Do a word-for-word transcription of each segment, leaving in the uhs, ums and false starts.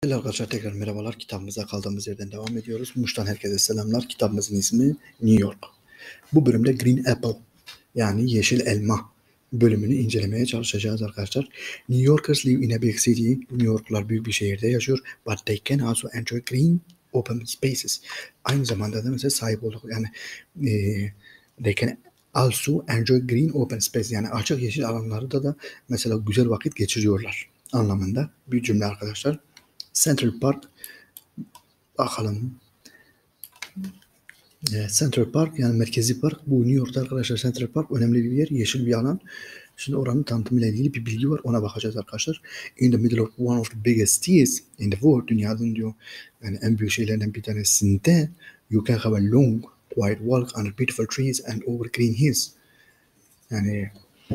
Hello arkadaşlar, tekrar merhabalar. Kitabımıza kaldığımız yerden devam ediyoruz. Muş'tan herkese selamlar. Kitabımızın ismi New York. Bu bölümde Green Apple yani yeşil elma bölümünü incelemeye çalışacağız arkadaşlar. New Yorkers live in a big city. New Yorklular büyük bir şehirde yaşıyor. But they can also enjoy green open spaces. Aynı zamanda da mesela sahip olduk yani e, they can also enjoy green open space yani açık yeşil alanlarda da mesela güzel vakit geçiriyorlar anlamında bir cümle arkadaşlar. Central Park bakalım. Evet, Central Park yani merkezi park. Bu New York'ta arkadaşlar Central Park önemli bir yer. Yeşil bir alan. Şimdi oranın tanıtımıyla ilgili bir bilgi var. Ona bakacağız arkadaşlar. In the middle of one of the biggest cities in the world. Dünyanın diyor yani en büyük şeylerden bir tanesinde you can have a long quiet walk under beautiful trees and over green hills. Yani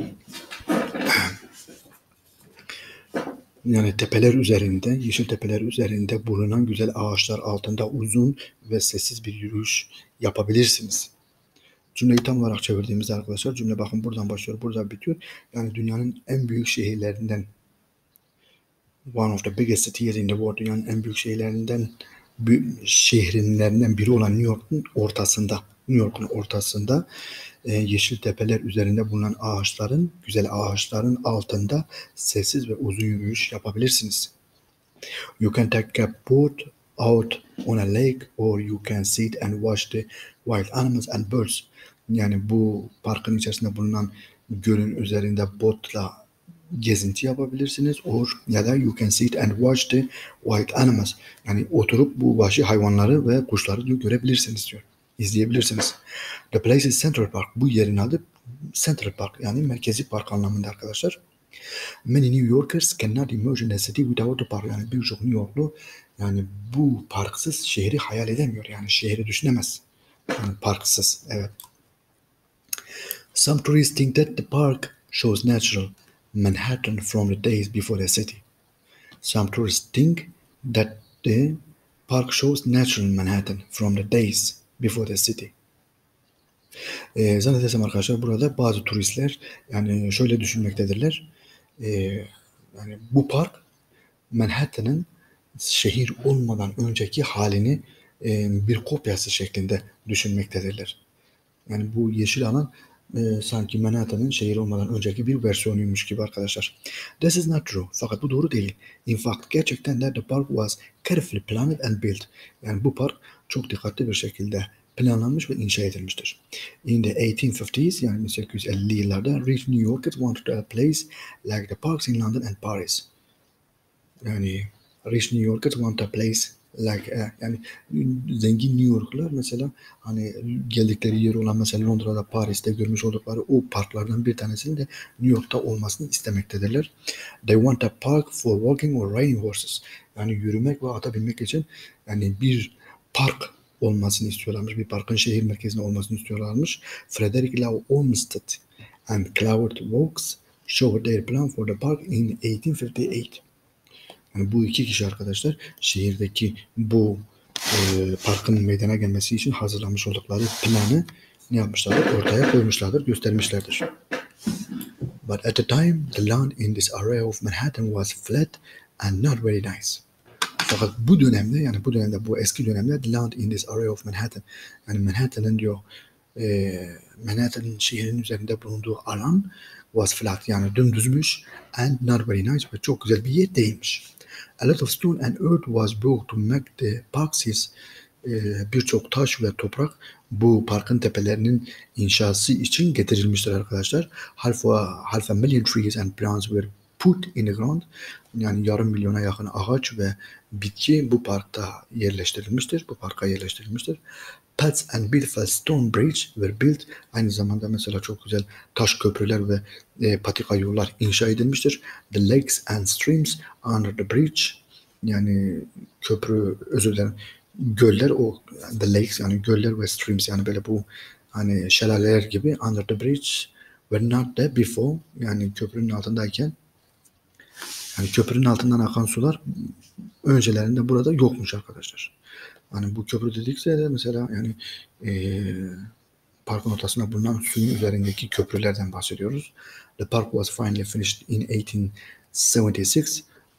Yani tepeler üzerinde, yeşil tepeler üzerinde bulunan güzel ağaçlar altında uzun ve sessiz bir yürüyüş yapabilirsiniz. Cümleyi tam olarak çevirdiğimizde arkadaşlar cümle bakın buradan başlıyor, burada bitiyor. Yani dünyanın en büyük şehirlerinden one of the biggest cities in the world, dünyanın en büyük şehirlerinden şehrinlerinden biri olan New York'un ortasında, New York'un ortasında e, yeşil tepeler üzerinde bulunan ağaçların, güzel ağaçların altında sessiz ve uzun yürüyüş yapabilirsiniz. You can take a boat out on a lake or you can sit and watch the wild animals and birds. Yani bu parkın içerisinde bulunan gölün üzerinde botla gezinti yapabilirsiniz. Or ya da you can sit and watch the wild animals. Yani oturup bu vahşi hayvanları ve kuşları görebilirsiniz diyor. İzleyebilirsiniz. The place is Central Park. Bu yerin adı Central Park yani merkezi park anlamında arkadaşlar. Many New Yorkers cannot imagine a city without a park. Yani birçok New Yorklu yani bu parksız şehri hayal edemiyor. Yani şehri düşünemez. Yani parksız. Evet. Some tourists think that the park shows natural Manhattan from the days before the city. Some tourists think that the park shows natural Manhattan from the days before the city. Ee, zannedersem arkadaşlar burada bazı turistler yani şöyle düşünmektedirler. Ee, yani bu park Manhattan'ın şehir olmadan önceki halini e, bir kopyası şeklinde düşünmektedirler. Yani bu yeşil alan e, sanki Manhattan'ın şehir olmadan önceki bir versiyonuymuş gibi arkadaşlar. This is not true. Fakat bu doğru değil. In fact, gerçekten de the park was carefully planned and built. Yani bu park çok dikkatli bir şekilde planlanmış ve inşa edilmiştir. In the eighteen fifties yani bin sekiz yüz elli yıllarda rich New Yorkers wanted a place like the parks in London and Paris. Yani rich New Yorkers want a place like a, yani zengin New Yorklular mesela hani geldikleri yer olan mesela Londra'da, Paris'te görmüş oldukları o parklardan bir tanesinin de New York'ta olmasını istemektedirler. They want a park for walking or riding horses. Yani yürümek ve ata binmek için yani bir park olmasını istiyorlarmış. Bir parkın şehir merkezinde olmasını istiyorlarmış. Frederick Law Olmsted and Cloud Walks showed their plan for the park in eighteen fifty-eight. Yani bu iki kişi arkadaşlar şehirdeki bu e, parkın meydana gelmesi için hazırlamış oldukları planı ne yapmışlardır? Ortaya koymuşlardır, göstermişlerdir. But at the time, the land in this area of Manhattan was flat and not very nice. Fakat bu dönemde yani bu dönemde bu eski dönemde the land in this area of Manhattan yani Manhattan'ın diyor e, Manhattan'ın şehrin üzerinde bulunduğu alan was flat yani dümdüzmüş and not very nice ve çok güzel bir yer değilmiş. A lot of stone and earth was brought to make the parks. Ee, birçok taş ve toprak bu parkın tepelerinin inşası için getirilmiştir arkadaşlar. Half a, half a million trees and plants were put in the ground. Yani yarım milyona yakın ağaç ve bitki bu parkta yerleştirilmiştir. Bu parka yerleştirilmiştir. Paths and beautiful stone bridge were built. Aynı zamanda mesela çok güzel taş köprüler ve e, patika yollar inşa edilmiştir. The lakes and streams under the bridge yani köprü özür dilerim göller o the lakes yani göller ve streams yani böyle bu hani şelaleler gibi under the bridge were not there before yani köprünün altındayken yani köprünün altından akan sular öncelerinde burada yokmuş arkadaşlar. Hani bu köprü dedikse de mesela yani e, parkın ortasında bulunan suyun üzerindeki köprülerden bahsediyoruz. The park was finally finished in eighteen seventy-six.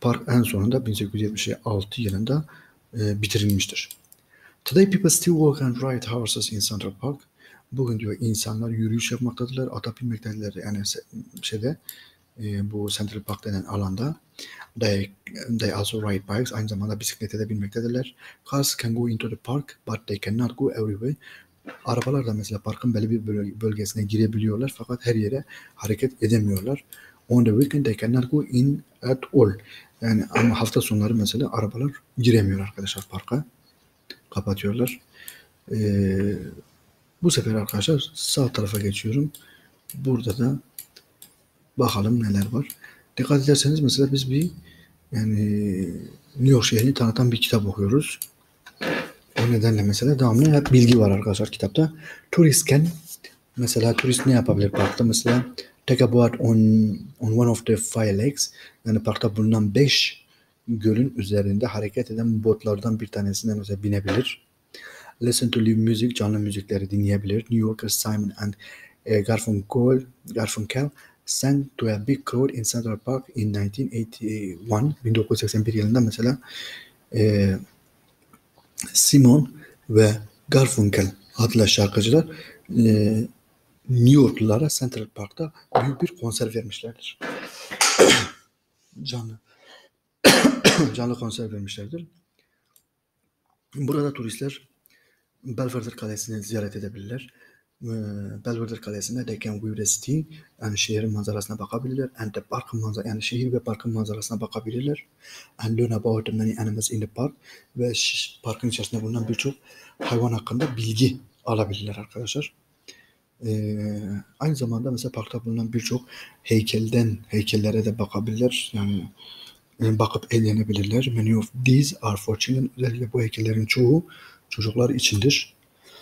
Park en sonunda bin sekiz yüz yetmiş altı yılında e, bitirilmiştir. Today people still walk and ride horses in Central Park. Bugün diyor insanlar yürüyüş yapmaktadırlar, ata binmektedirler. Yani şeyde e, bu Central Park denen alanda. They, they also ride bikes. Aynı zamanda bisiklete de binmektedirler. Cars can go into the park but they cannot go everywhere. Arabalar da mesela parkın belli bir bölgesine girebiliyorlar fakat her yere hareket edemiyorlar. On the weekend they cannot go in at all. Yani ama hafta sonları mesela arabalar giremiyor arkadaşlar parka. Kapatıyorlar. Ee, bu sefer arkadaşlar sağ tarafa geçiyorum. Burada da bakalım neler var. Dikkat ederseniz mesela biz bir yani New York şehrini tanıtan bir kitap okuyoruz. O nedenle mesela devamlı hep bilgi var arkadaşlar kitapta. Tourist can mesela turist ne yapabilir parkta? Mesela take a boat on, on one of the five lakes. Yani parkta bulunan beş gölün üzerinde hareket eden botlardan bir tanesinden mesela binebilir. Listen to live music, canlı müzikleri dinleyebilir. New Yorker Simon and e, Garfunkel, Garfunkel sang to a big crowd in Central Park in nineteen eighty-one, bin dokuz yüz seksen bir yılında mesela e, Simon ve Garfunkel adlı şarkıcılar e, New Yorklulara Central Park'ta büyük bir konser vermişlerdir. Canlı canlı konser vermişlerdir. Burada turistler Belvedere Kalesi'ni ziyaret edebilirler. Belvedere Kalesi'nde they can view the city, yani şehrin manzarasına bakabilirler. And the park manzara, yani şehir ve parkın manzarasına bakabilirler. And learn about the many animals in the park, ve parkın içerisinde bulunan birçok hayvan hakkında bilgi alabilirler arkadaşlar. Ee, aynı zamanda mesela parkta bulunan birçok heykelden heykellere de bakabilirler. Yani e, bakıp eğlenebilirler. Many of these are for children. Özellikle bu heykellerin çoğu çocuklar içindir.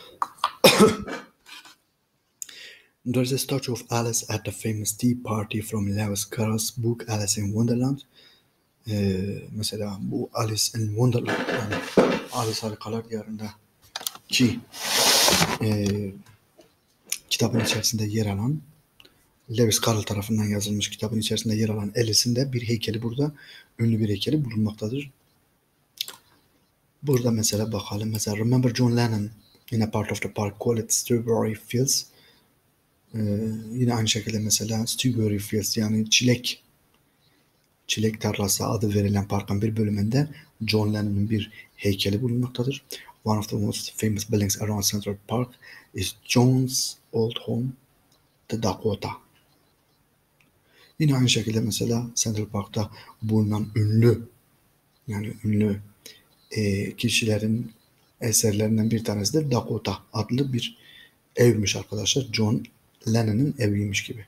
There's a statue of Alice at the famous tea party from Lewis Carroll's book Alice in Wonderland. Ee, mesela bu Alice in Wonderland, yani Alice Harikalar Diyarında ki e, kitabın içerisinde yer alan, Lewis Carroll tarafından yazılmış kitabın içerisinde yer alan Alice'in de bir heykeli burada, ünlü bir heykeli bulunmaktadır. Burada mesela bakalım, mesela Remember John Lennon in a part of the park called it Strawberry Fields. Ee, yine aynı şekilde mesela Strawberry Fields, yani çilek çilek tarlası adı verilen parkın bir bölümünde John Lennon'un bir heykeli bulunmaktadır. One of the most famous buildings around Central Park is John's old home, the Dakota. Yine aynı şekilde mesela Central Park'ta bulunan ünlü yani ünlü e, kişilerin eserlerinden bir tanesi de Dakota adlı bir evmiş arkadaşlar. John Lennon'ın eviymiş gibi.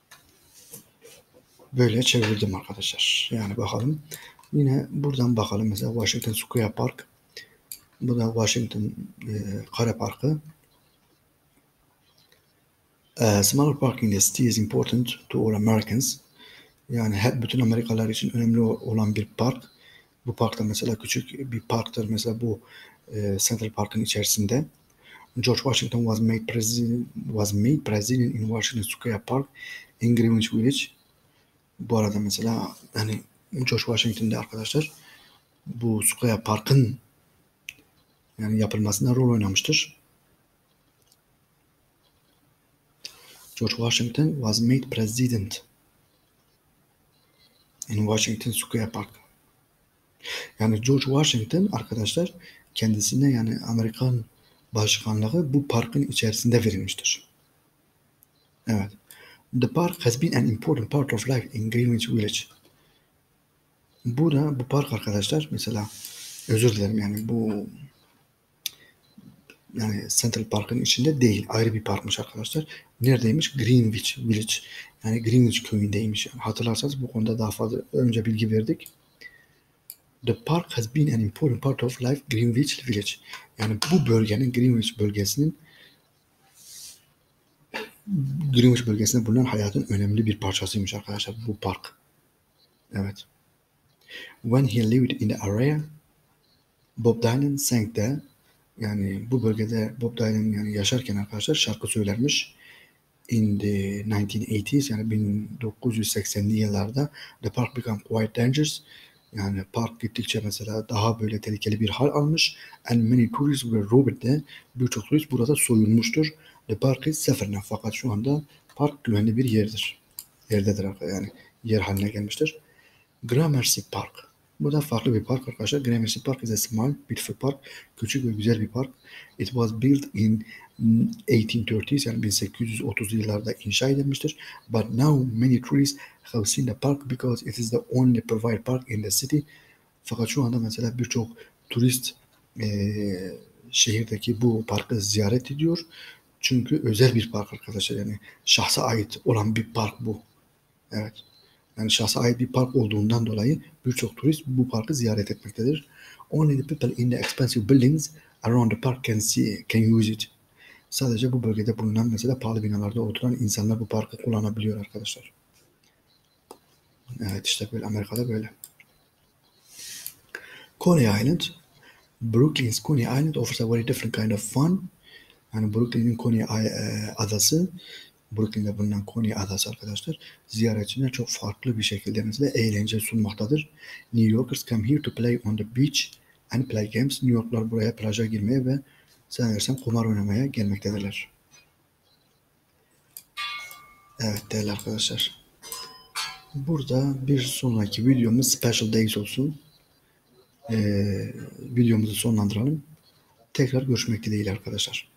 Böyle çevirdim arkadaşlar. Yani bakalım. Yine buradan bakalım mesela Washington Square Park. Bu da Washington e, Kare Parkı. Uh, smaller park in the city is important to all Americans. Yani hep bütün Amerikalılar için önemli olan bir park. Bu parkta mesela küçük bir parktır. Mesela bu e, Central Park'ın içerisinde. George Washington was made president was made president in Washington Square Park in Greenwich Village. Bu arada mesela hani George Washington'da arkadaşlar bu Square Park'ın yani yapılmasında rol oynamıştır. George Washington was made president in Washington Square Park. Yani George Washington arkadaşlar kendisine yani Amerikan başkanlığı bu parkın içerisinde verilmiştir. Evet. The park has been an important part of life in Greenwich Village. Bu da bu park arkadaşlar mesela özür dilerim yani bu yani Central Park'ın içinde değil, ayrı bir parkmış arkadaşlar. Neredeymiş? Greenwich Village. Yani Greenwich köyündeymiş. Yani hatırlarsanız bu konuda daha fazla önce bilgi verdik. The park has been an important part of life Greenwich Village. Yani bu bölgenin Greenwich bölgesinin Greenwich bölgesinde bulunan hayatın önemli bir parçasıymış arkadaşlar bu park. Evet. When he lived in the area, Bob Dylan sang there. Yani bu bölgede Bob Dylan yani yaşarken arkadaşlar şarkı söylermiş. In the nineteen eighties yani bin dokuz yüz seksenli yıllarda the park became quite dangerous. Yani park gittikçe mesela daha böyle tehlikeli bir hal almış. And many tourists were robbed de birçok turist burada soyulmuştur. The park is safe now. Fakat şu anda park güvenli bir yerdir. Yerdedir arkadaşlar, yani yer haline gelmiştir. Gramercy Park. Bu da farklı bir park arkadaşlar. Gramercy Park is a small, beautiful park. Küçük ve güzel bir park. It was built in eighteen thirties yani bin sekiz yüz otuzlu yıllarda inşa edilmiştir. But now many tourists have seen the park because it is the only private park in the city. Fakat şu anda mesela birçok turist eee, şehirdeki bu parkı ziyaret ediyor. Çünkü özel bir park arkadaşlar. Yani şahsa ait olan bir park bu. Evet. Yani şahsa ait bir park olduğundan dolayı birçok turist bu parkı ziyaret etmektedir. Only the people in the expensive buildings around the park can see, can use it. Sadece bu bölgede bulunan mesela pahalı binalarda oturan insanlar bu parkı kullanabiliyor arkadaşlar. Evet işte böyle Amerika'da böyle. Coney Island. Brooklyn's Coney Island offers a very different kind of fun. Yani Brooklyn'in Coney e, adası, Brooklyn'de bulunan Coney adası arkadaşlar ziyaretçilerine çok farklı bir şekilde mesela eğlence sunmaktadır. New Yorkers come here to play on the beach and play games. New Yorklar buraya plaja girmeye ve sanırsam kumar oynamaya gelmektedirler. Evet değerli arkadaşlar. Burada bir sonraki videomuz Special Days olsun. Ee, videomuzu sonlandıralım. Tekrar görüşmek dileğiyle arkadaşlar.